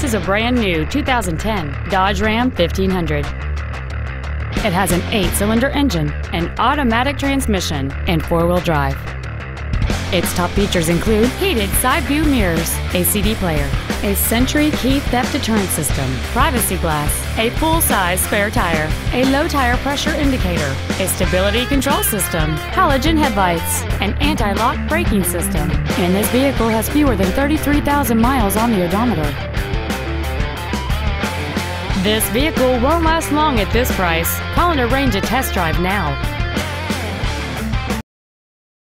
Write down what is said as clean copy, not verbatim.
This is a brand new 2010 Dodge Ram 1500. It has an 8-cylinder engine, an automatic transmission, and 4-wheel drive. Its top features include heated side view mirrors, a CD player, a Sentry key theft deterrent system, privacy glass, a full-size spare tire, a low tire pressure indicator, a stability control system, halogen headlights, an anti-lock braking system, and this vehicle has fewer than 33,000 miles on the odometer. This vehicle won't last long at this price. Call and arrange a test drive now.